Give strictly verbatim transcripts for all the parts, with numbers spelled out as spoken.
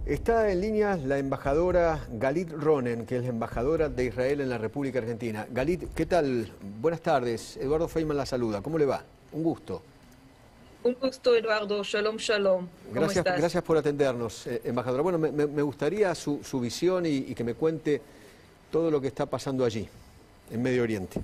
Está en línea la embajadora Galit Ronen, que es la embajadora de Israel en la República Argentina. Galit, ¿qué tal? Buenas tardes. Eduardo Feynman la saluda. ¿Cómo le va? Un gusto. Un gusto, Eduardo. Shalom, shalom. ¿Cómo Gracias, estás? gracias por atendernos, eh, embajadora. Bueno, me, me gustaría su, su visión y, y que me cuente todo lo que está pasando allí, en Medio Oriente.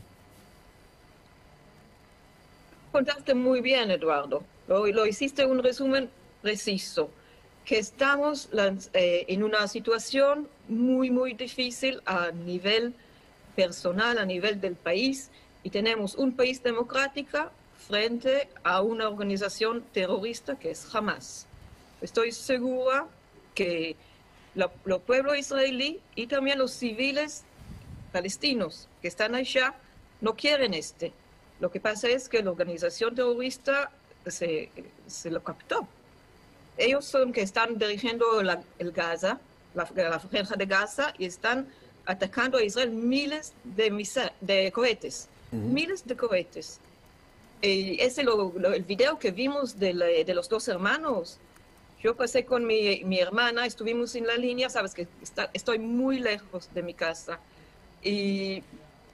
Contaste muy bien, Eduardo. Lo, lo hiciste un resumen preciso. Que estamos eh, en una situación muy, muy difícil a nivel personal, a nivel del país, y tenemos un país democrático frente a una organización terrorista que es Hamas. Estoy segura que el pueblo israelí y también los civiles palestinos que están allá no quieren este. Lo que pasa es que la organización terrorista se, se lo captó. Ellos son que están dirigiendo la, el Gaza, la, la franja de Gaza, y están atacando a Israel miles de, misa, de cohetes, uh-huh. miles de cohetes. Y ese lo, lo, el video que vimos de, la, de los dos hermanos, yo pasé con mi, mi hermana, estuvimos en la línea, sabes que está, estoy muy lejos de mi casa, y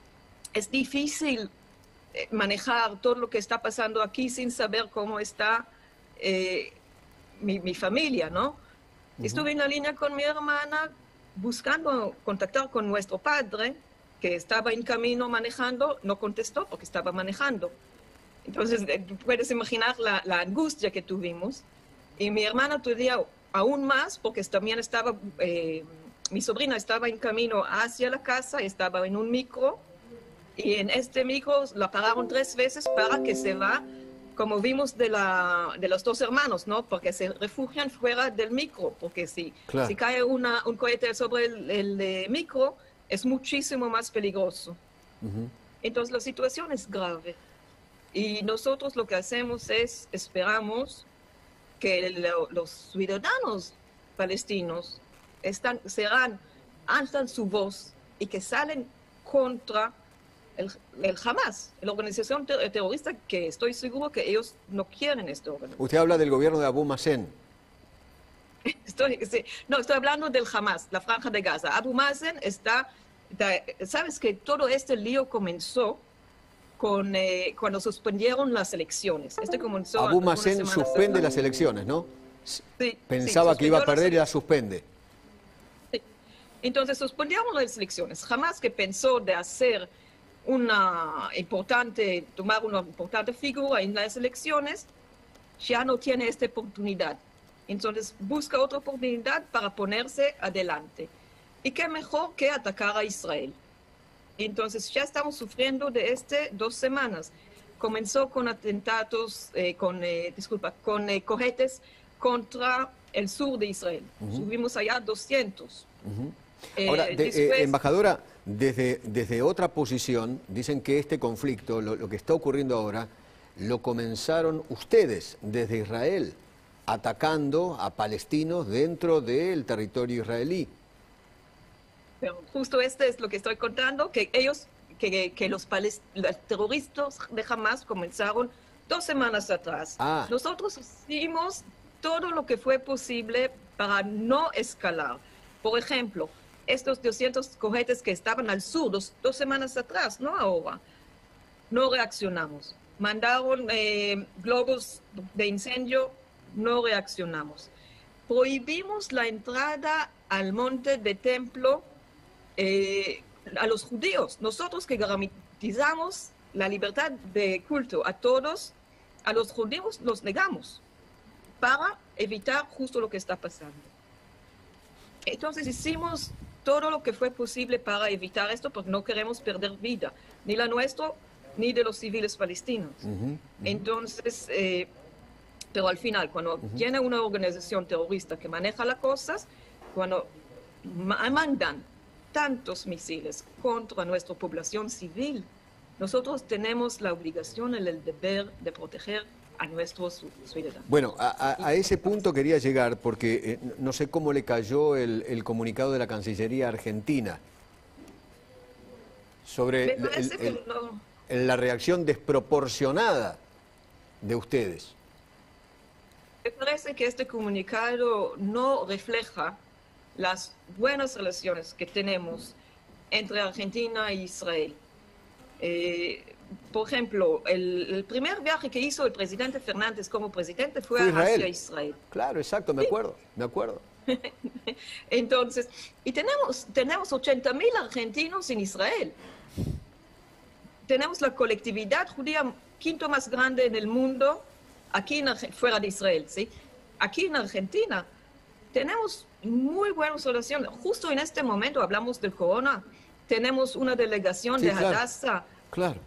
es difícil manejar todo lo que está pasando aquí sin saber cómo está eh, Mi, mi familia, ¿no? Uh-huh. Estuve en la línea con mi hermana buscando contactar con nuestro padre, que estaba en camino manejando, no contestó porque estaba manejando. Entonces, puedes imaginar la, la angustia que tuvimos. Y mi hermana todavía aún más, porque también estaba, eh, mi sobrina estaba en camino hacia la casa, estaba en un micro, y en este micro la pararon tres veces para que se va, como vimos de, la, de los dos hermanos, ¿no? Porque se refugian fuera del micro, porque si, claro. si cae una, un cohete sobre el, el, el micro, es muchísimo más peligroso. Uh-huh. Entonces la situación es grave. Y nosotros lo que hacemos es, esperamos que lo, los ciudadanos palestinos están, serán, alzan su voz y que salen contra El, el Hamas, la organización ter terrorista, que estoy seguro que ellos no quieren esto. Usted habla del gobierno de Abu Mazen. Estoy, sí, no, estoy hablando del Hamas, la franja de Gaza. Abu Mazen está, da, sabes que todo este lío comenzó con, eh, cuando suspendieron las elecciones. Este comenzó Abu Mazen suspende las elecciones, ¿no? Sí, Pensaba sí, que iba a perder y las suspende. Sí. Entonces suspendieron las elecciones. Jamás que pensó de hacer una importante, tomar una importante figura en las elecciones, ya no tiene esta oportunidad. Entonces busca otra oportunidad para ponerse adelante. Y qué mejor que atacar a Israel. Entonces ya estamos sufriendo de este dos semanas. Comenzó con atentados, eh, con, eh, disculpa, con eh, cohetes contra el sur de Israel. Uh-huh. Subimos allá doscientos. Uh-huh. Ahora, de, después, eh, embajadora, desde, desde otra posición, dicen que este conflicto, lo, lo que está ocurriendo ahora, lo comenzaron ustedes desde Israel, atacando a palestinos dentro del territorio israelí. Pero justo este es lo que estoy contando, que ellos, que, que los, los terroristas de Hamas comenzaron dos semanas atrás. Ah. Nosotros hicimos todo lo que fue posible para no escalar. Por ejemplo, estos doscientos cohetes que estaban al sur dos, dos semanas atrás, no ahora, no reaccionamos. Mandaron eh, globos de incendio, no reaccionamos. Prohibimos la entrada al monte de templo eh, a los judíos. Nosotros que garantizamos la libertad de culto a todos, a los judíos los negamos para evitar justo lo que está pasando. Entonces hicimos todo lo que fue posible para evitar esto, porque no queremos perder vida, ni la nuestra, ni de los civiles palestinos. Uh-huh, uh-huh. Entonces, eh, pero al final, cuando uh-huh. tiene una organización terrorista que maneja las cosas, cuando ma mandan tantos misiles contra nuestra población civil, nosotros tenemos la obligación y el deber de proteger a nuestros ciudadanos. Bueno, a, a, a ese punto quería llegar porque eh, no sé cómo le cayó el, el comunicado de la Cancillería Argentina sobre el, el, el, no. la reacción desproporcionada de ustedes. Me parece que este comunicado no refleja las buenas relaciones que tenemos entre Argentina e Israel. Eh, por ejemplo, el, el primer viaje que hizo el presidente Fernández como presidente fue, Fue Israel. hacia Israel. Claro, exacto, me Sí. acuerdo, me acuerdo. Entonces, y tenemos, tenemos ochenta mil argentinos en Israel. Tenemos la colectividad judía quinto más grande en el mundo, aquí en, fuera de Israel, ¿sí? Aquí en Argentina tenemos muy buenas relaciones. Justo en este momento hablamos del corona, tenemos una delegación Sí, de claro, Hadassah. claro.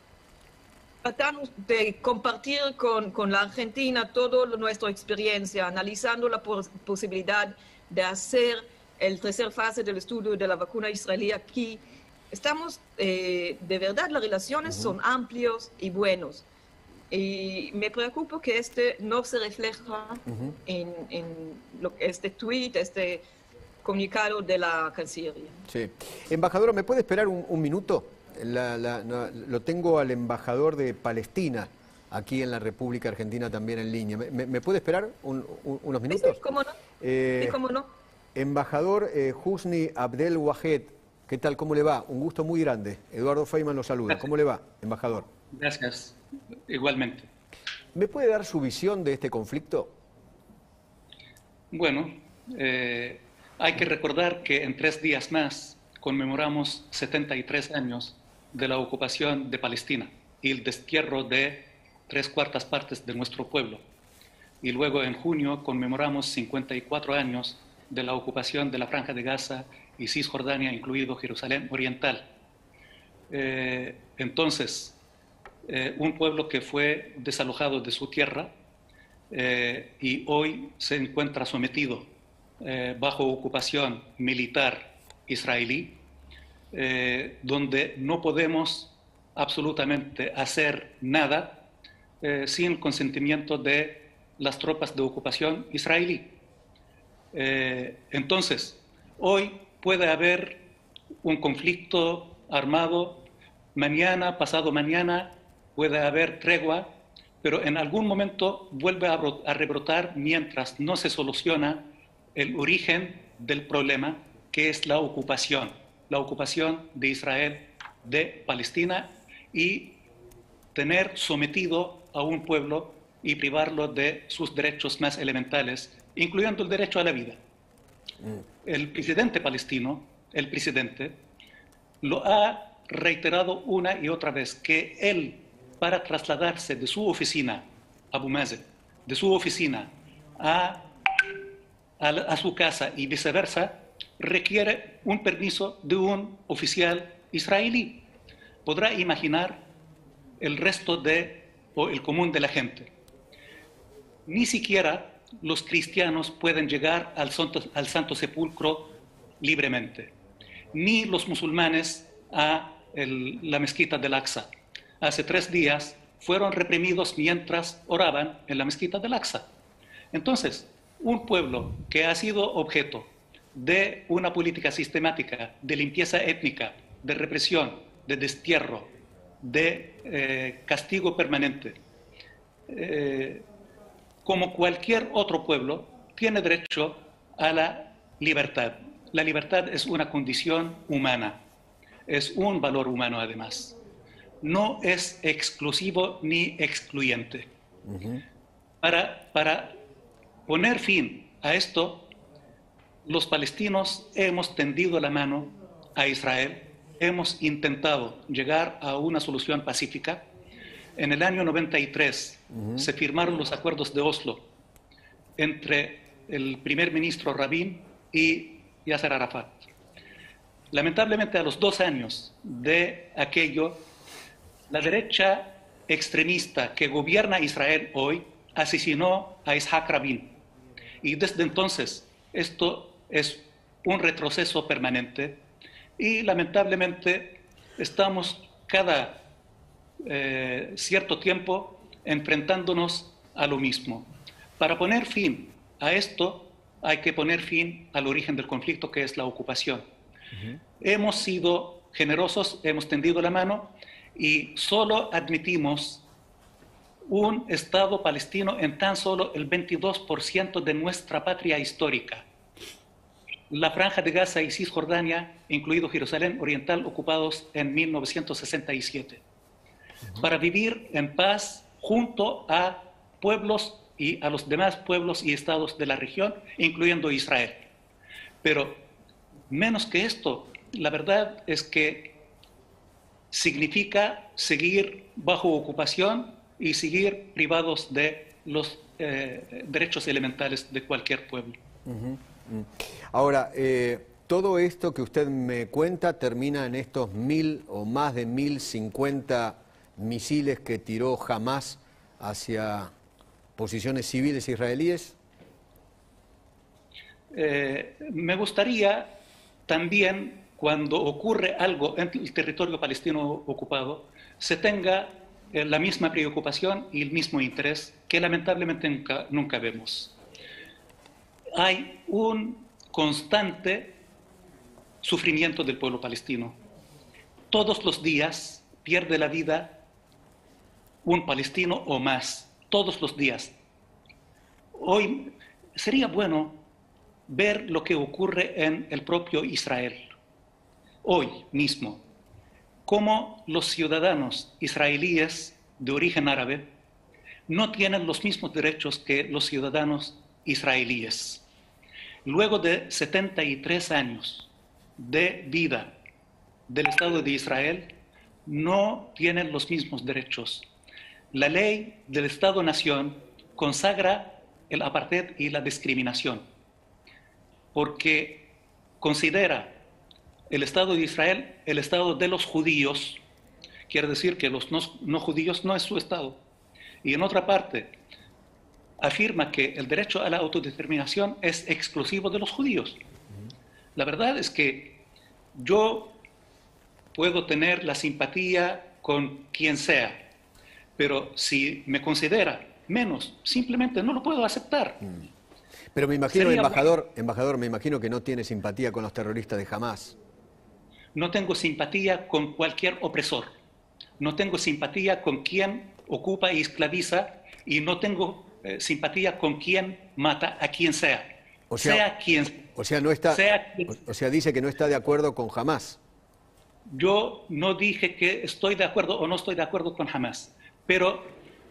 Tratamos de compartir con, con la Argentina toda nuestra experiencia, analizando la pos posibilidad de hacer el tercer fase del estudio de la vacuna israelí aquí. Estamos, eh, de verdad, las relaciones uh-huh. son amplios y buenos. Y me preocupa que este no se refleja uh-huh. en, en lo, este tweet, este comunicado de la Cancillería. Sí. Embajadora, ¿me puede esperar un, un minuto? La, la, no, lo tengo al embajador de Palestina, aquí en la República Argentina también en línea. ¿Me, me puede esperar un, un, unos minutos? Sí, cómo no. Eh, sí, cómo no. Embajador eh, Husni Abdel Wahed, ¿qué tal? ¿Cómo le va? Un gusto muy grande. Eduardo Feynman lo saluda. Gracias. ¿Cómo le va, embajador? Gracias, igualmente. ¿Me puede dar su visión de este conflicto? Bueno, eh, hay que recordar que en tres días más conmemoramos setenta y tres años de la ocupación de Palestina y el destierro de tres cuartas partes de nuestro pueblo. Y luego en junio conmemoramos cincuenta y cuatro años de la ocupación de la Franja de Gaza y Cisjordania, incluido Jerusalén Oriental. Eh, entonces, eh, un pueblo que fue desalojado de su tierra eh, y hoy se encuentra sometido eh, bajo ocupación militar israelí, Eh, donde no podemos absolutamente hacer nada eh, sin el consentimiento de las tropas de ocupación israelí. Eh, entonces, hoy puede haber un conflicto armado, mañana, pasado mañana, puede haber tregua, pero en algún momento vuelve a, a rebrotar mientras no se soluciona el origen del problema, que es la ocupación. la ocupación de Israel de Palestina y tener sometido a un pueblo y privarlo de sus derechos más elementales, incluyendo el derecho a la vida. Mm. El presidente palestino, el presidente, lo ha reiterado una y otra vez, que él, para trasladarse de su oficina, Abu Mazen, de su oficina a, a, a su casa y viceversa, requiere un permiso de un oficial israelí. Podrá imaginar el resto de, o el común de la gente. Ni siquiera los cristianos pueden llegar al Santo, al Santo Sepulcro libremente, ni los musulmanes a el, la mezquita del Aqsa. Hace tres días fueron reprimidos mientras oraban en la mezquita del Aqsa. Entonces, un pueblo que ha sido objeto de una política sistemática de limpieza étnica, de represión, de destierro, de eh, castigo permanente, eh, como cualquier otro pueblo, tiene derecho a la libertad. La libertad es una condición humana, es un valor humano además. No es exclusivo ni excluyente. Uh-huh. Para, para poner fin a esto, los palestinos hemos tendido la mano a Israel, hemos intentado llegar a una solución pacífica. En el año noventa y tres uh-huh. se firmaron los acuerdos de Oslo entre el primer ministro Rabin y Yasser Arafat. Lamentablemente, a los dos años de aquello, la derecha extremista que gobierna Israel hoy asesinó a Yitzhak Rabin. Y desde entonces, esto es un retroceso permanente y lamentablemente estamos cada eh, cierto tiempo enfrentándonos a lo mismo. Para poner fin a esto hay que poner fin al origen del conflicto, que es la ocupación. Uh-huh. Hemos sido generosos, hemos tendido la mano y solo admitimos un Estado palestino en tan solo el veintidós por ciento de nuestra patria histórica. La Franja de Gaza y Cisjordania, incluido Jerusalén Oriental, ocupados en mil novecientos sesenta y siete, para vivir en paz junto a pueblos y a los demás pueblos y estados de la región, incluyendo Israel. Pero menos que esto, la verdad es que significa seguir bajo ocupación y seguir privados de los eh, derechos elementales de cualquier pueblo. Uh-huh. Ahora, eh, todo esto que usted me cuenta termina en estos mil o más de mil cincuenta misiles que tiró Hamás hacia posiciones civiles israelíes. Eh, me gustaría también, cuando ocurre algo en el territorio palestino ocupado, se tenga eh, la misma preocupación y el mismo interés que lamentablemente nunca, nunca vemos. Hay un constante sufrimiento del pueblo palestino. Todos los días pierde la vida un palestino o más, todos los días. Hoy sería bueno ver lo que ocurre en el propio Israel, hoy mismo, cómo los ciudadanos israelíes de origen árabe no tienen los mismos derechos que los ciudadanos israelíes. Luego de setenta y tres años de vida del Estado de Israel, no tienen los mismos derechos. La ley del Estado-Nación consagra el apartheid y la discriminación, porque considera el Estado de Israel el Estado de los judíos, quiere decir que los no, no judíos no es su Estado. Y en otra parte, afirma que el derecho a la autodeterminación es exclusivo de los judíos. La verdad es que yo puedo tener la simpatía con quien sea, pero si me considera menos, simplemente no lo puedo aceptar. Pero me imagino, embajador, embajador, me imagino que no tiene simpatía con los terroristas de Hamás. No tengo simpatía con cualquier opresor. No tengo simpatía con quien ocupa y esclaviza, y no tengo eh, simpatía con quien mata a quien sea. O sea, sea quien o sea, no está, sea quien, o sea, dice que no está de acuerdo con Hamás. Yo no dije que estoy de acuerdo o no estoy de acuerdo con Hamás, pero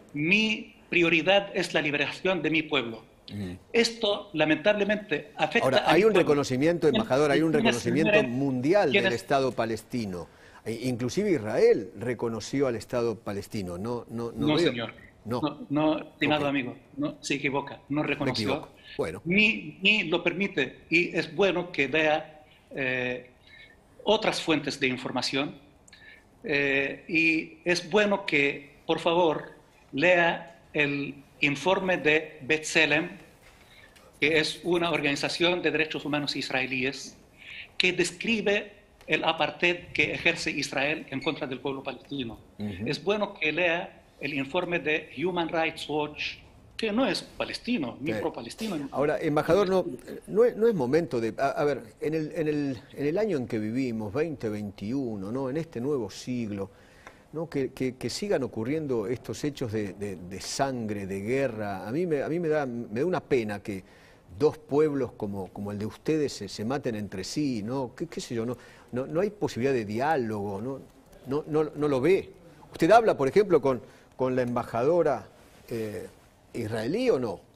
mi prioridad es la liberación de mi pueblo. Mm. Esto lamentablemente afecta Ahora, a hay mi un pueblo. reconocimiento, embajador, hay un reconocimiento mundial del Estado palestino. Inclusive Israel reconoció al Estado palestino. No, no, no, no veo. señor. No, no, no estimado okay. amigo, no, se equivoca, no reconoció, bueno. ni, ni lo permite, y es bueno que vea eh, otras fuentes de información, eh, y es bueno que, por favor, lea el informe de B'Tselem, que es una organización de derechos humanos israelíes, que describe el apartheid que ejerce Israel en contra del pueblo palestino. Uh-huh. Es bueno que lea el informe de Human Rights Watch, que no es palestino, ni sí. pro-palestino. Ahora, embajador, no, no, es, no es momento de... A, a ver, en el, en, el, en el año en que vivimos, veinte veintiuno, ¿no? En este nuevo siglo, ¿no? que, que, que sigan ocurriendo estos hechos de, de, de sangre, de guerra. A mí, me, a mí me, da, me da una pena que dos pueblos como, como el de ustedes se, se maten entre sí, ¿no? ¿Qué, qué sé yo? No, no, no hay posibilidad de diálogo, ¿no? No, no, no lo ve. ¿Usted habla, por ejemplo, con... con la embajadora eh, israelí o no?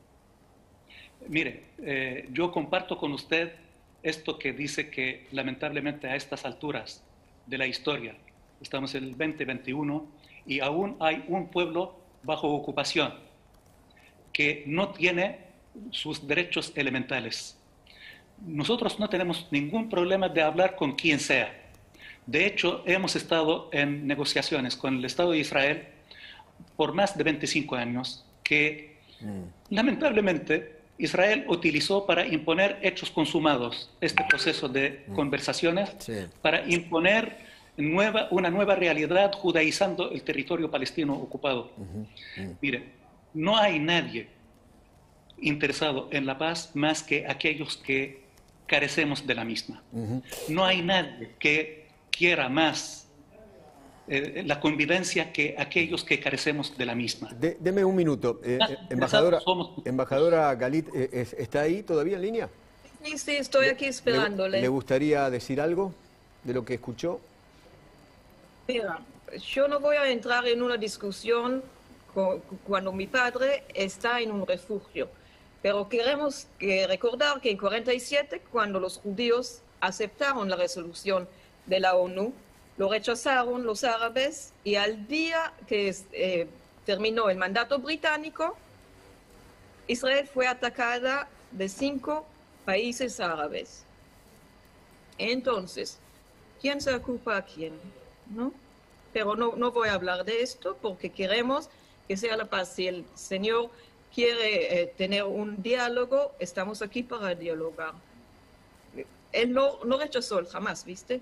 Mire, eh, yo comparto con usted esto que dice que lamentablemente a estas alturas de la historia, estamos en el veinte veintiuno y aún hay un pueblo bajo ocupación que no tiene sus derechos elementales. Nosotros no tenemos ningún problema de hablar con quien sea. De hecho, hemos estado en negociaciones con el Estado de Israel por más de veinticinco años, que mm. lamentablemente Israel utilizó para imponer hechos consumados, este proceso de mm. conversaciones, sí. para imponer nueva, una nueva realidad judaizando el territorio palestino ocupado. Uh-huh. Mm. Mire, no hay nadie interesado en la paz más que aquellos que carecemos de la misma. Uh-huh. No hay nadie que quiera más eh, la convivencia que aquellos que carecemos de la misma. De, deme un minuto. Eh, Ah, embajadora, somos... embajadora Galit, eh, ¿está ahí todavía en línea? Sí, sí, estoy aquí esperándole. ¿Le, ¿Le gustaría decir algo de lo que escuchó? Mira, yo no voy a entrar en una discusión con, cuando mi padre está en un refugio, pero queremos que recordar que en cuarenta y siete, cuando los judíos aceptaron la resolución de la ONU, lo rechazaron los árabes y al día que eh, terminó el mandato británico, Israel fue atacada de cinco países árabes. Entonces, ¿quién se ocupa a quién? ¿No? Pero no, no voy a hablar de esto porque queremos que sea la paz. Si el Señor quiere eh, tener un diálogo, estamos aquí para dialogar. Él no, no rechazó el Hamas, ¿viste?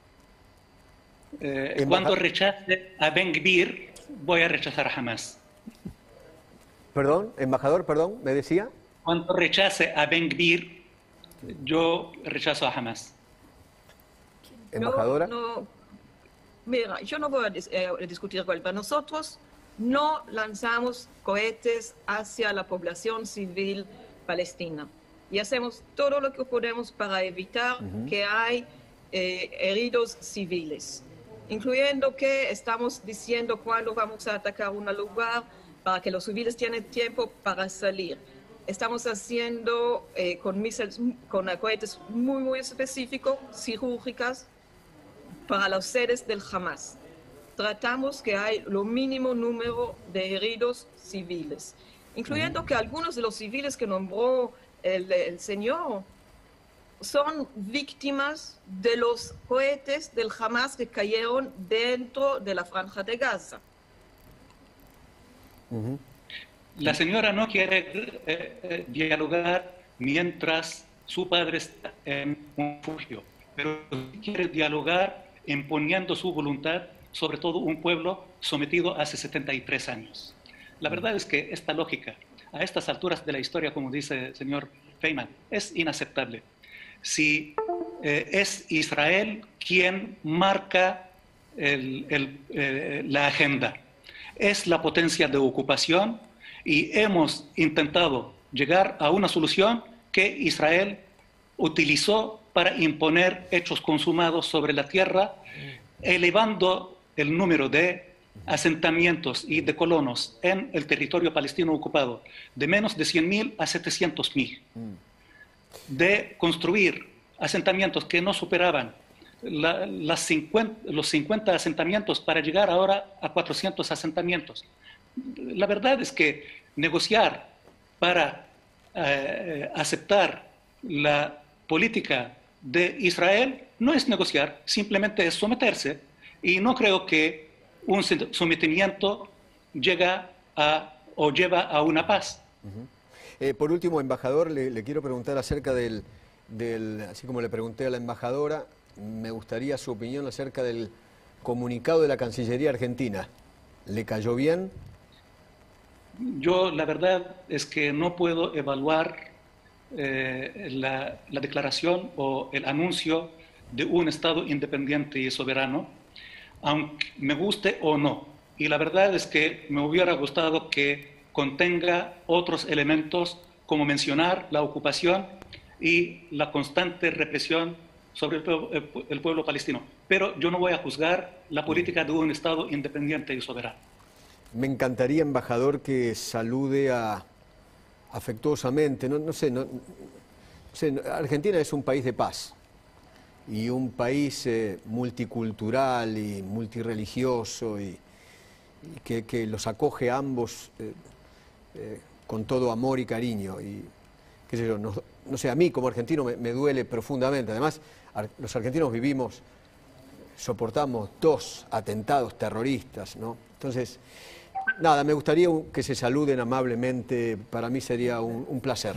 Eh, cuando rechace a Ben Gvir, voy a rechazar a Hamas. Perdón, embajador, perdón, ¿me decía? Cuando rechace a Ben Gvir, yo rechazo a Hamas. Embajadora. No, no, mira, yo no voy a dis eh, discutir con él, pero nosotros no lanzamos cohetes hacia la población civil palestina y hacemos todo lo que podemos para evitar uh-huh. que hay eh, heridos civiles, incluyendo que estamos diciendo cuándo vamos a atacar un lugar para que los civiles tengan tiempo para salir. Estamos haciendo eh, con misiles, con cohetes muy, muy específicos, quirúrgicas, para las sedes del Hamas. Tratamos que hay lo mínimo número de heridos civiles, incluyendo que algunos de los civiles que nombró el, el señor son víctimas de los cohetes del Hamas que cayeron dentro de la Franja de Gaza. Uh-huh. La señora no quiere eh, eh, dialogar mientras su padre está en un refugio, pero quiere dialogar imponiendo su voluntad sobre todo un pueblo sometido hace setenta y tres años. La verdad es que esta lógica, a estas alturas de la historia, como dice el señor Feynman, es inaceptable. Si eh, es Israel quien marca el, el, eh, la agenda, es la potencia de ocupación y hemos intentado llegar a una solución que Israel utilizó para imponer hechos consumados sobre la tierra, elevando el número de asentamientos y de colonos en el territorio palestino ocupado de menos de cien mil a setecientos mil, de construir asentamientos que no superaban la, las cincuenta, los cincuenta asentamientos para llegar ahora a cuatrocientos asentamientos. La verdad es que negociar para eh, aceptar la política de Israel no es negociar, simplemente es someterse, y no creo que un sometimiento llega a, o lleva a una paz. Uh-huh. eh, por último, embajador, le, le quiero preguntar acerca del, del, así como le pregunté a la embajadora, me gustaría su opinión acerca del comunicado de la Cancillería Argentina. ¿Le cayó bien? Yo la verdad es que no puedo evaluar eh, la, la declaración o el anuncio de un Estado independiente y soberano, aunque me guste o no. Y la verdad es que me hubiera gustado que contenga otros elementos como mencionar la ocupación y la constante represión sobre el pueblo, el pueblo palestino. Pero yo no voy a juzgar la política de un Estado independiente y soberano. Me encantaría, embajador, que salude a, afectuosamente, no, no sé, no, no sé, Argentina es un país de paz y un país eh, multicultural y multirreligioso y, y que, que los acoge a ambos eh, eh, con todo amor y cariño. Y, qué sé yo, no, no sé, a mí como argentino me, me duele profundamente. Además, ar, los argentinos vivimos, soportamos dos atentados terroristas, ¿no? Entonces, nada, me gustaría que se saluden amablemente, para mí sería un, un placer.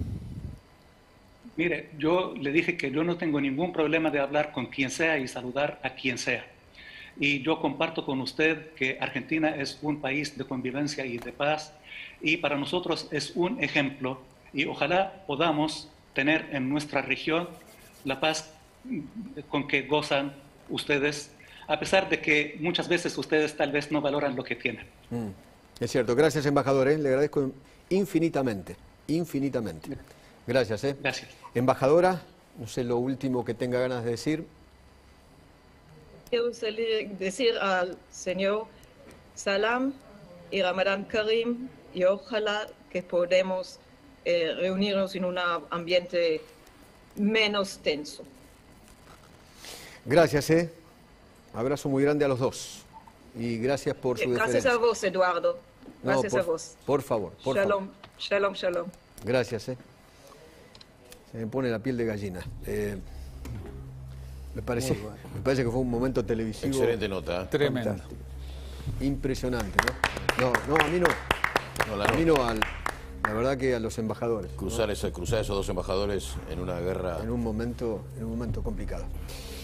Mire, yo le dije que yo no tengo ningún problema de hablar con quien sea y saludar a quien sea. Y yo comparto con usted que Argentina es un país de convivencia y de paz, y para nosotros es un ejemplo, y ojalá podamos tener en nuestra región la paz con que gozan ustedes, a pesar de que muchas veces ustedes tal vez no valoran lo que tienen. Mm, es cierto. Gracias, embajador. ¿eh? Le agradezco infinitamente, infinitamente. Gracias. ¿eh? Gracias. Embajadora, no sé lo último que tenga ganas de decir. Quiero decir al señor Salam y Ramadán Karim, y ojalá que podamos eh, reunirnos en un ambiente menos tenso. Gracias, ¿eh? Abrazo muy grande a los dos. Y gracias por su Gracias deferencia. a vos, Eduardo. Gracias no, por, a vos. Por favor, por shalom, favor. shalom, shalom. Gracias, ¿eh? Se me pone la piel de gallina. Eh, me, parece, bueno. me parece que fue un momento televisivo. Excelente nota. ¿eh? Tremendo. Fantástico. Impresionante, ¿no? No, no, a mí no. No, la a no. mí no, al, la verdad que a los embajadores. Cruzar, ¿no? ese, cruzar esos dos embajadores en una guerra. En un momento, en un momento complicado.